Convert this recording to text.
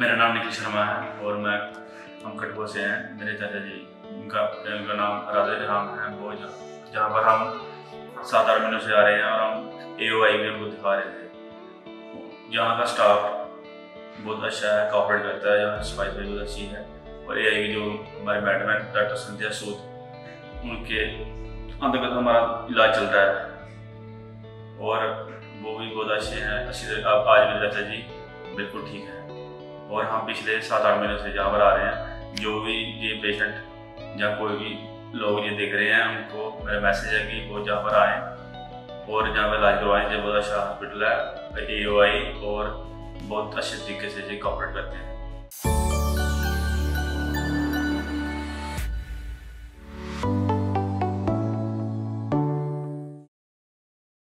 मेरा नाम निखिल शर्मा है और हम कटुआ से हैं। मेरे चाचा जी उनका नाम राधे राम है। वो जहाँ पर हम 7-8 महीनों से आ रहे हैं और हम AOI में वो दिखा रहे थे। यहाँ का स्टाफ बहुत अच्छा है, कॉपरेट करता है, यहाँ सफाई बहुत अच्छी है। और AOI की जो हमारे मैडम है डॉक्टर संध्या सूद, उनके अंतर्गत हमारा इलाज चल रहा है और वो भी बहुत अच्छे हैं। अच्छी तरह आज मेरे चाचा जी बिल्कुल ठीक है। और हम पिछले 7-8 महीनों से जहाँ पर आ रहे हैं, जो भी ये पेशेंट या कोई भी लोग ये देख रहे हैं, उनको मेरा मैसेज है कि वो जहाँ पर आएँ और जहाँ पर इलाज करवाएं। जो बहुत अच्छा हॉस्पिटल है AOI और बहुत अच्छे तरीके से ये कॉपरेट करते हैं।